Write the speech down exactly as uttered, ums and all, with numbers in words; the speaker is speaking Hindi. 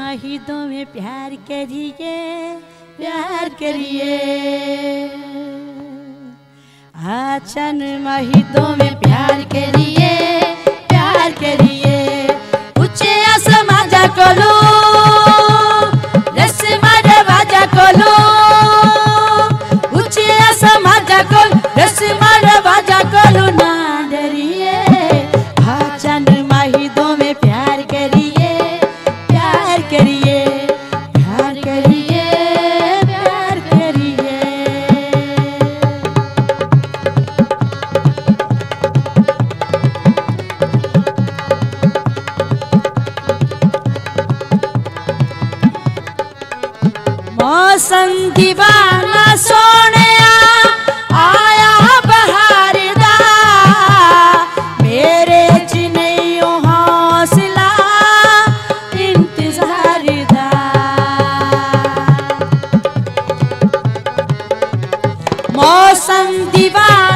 माहिदों में प्यार करिए प्यार करिए आचन माहिदों में प्यार करिए प्यार करिए ऊंचे आसमां जा कोलो रस्मा दरवाजा खोलो ऊंचे आसमां जा कोलो रस्मा दरवाजा खोलो ना डरिए आचन माहिदों में प्यार करिए प्यार करिए प्यार करिए प्यार करिए मौसम दीवाना सोने आया बहार दा मेरे चिन्हियों हौसला इंतजार दा मौसम दीवाना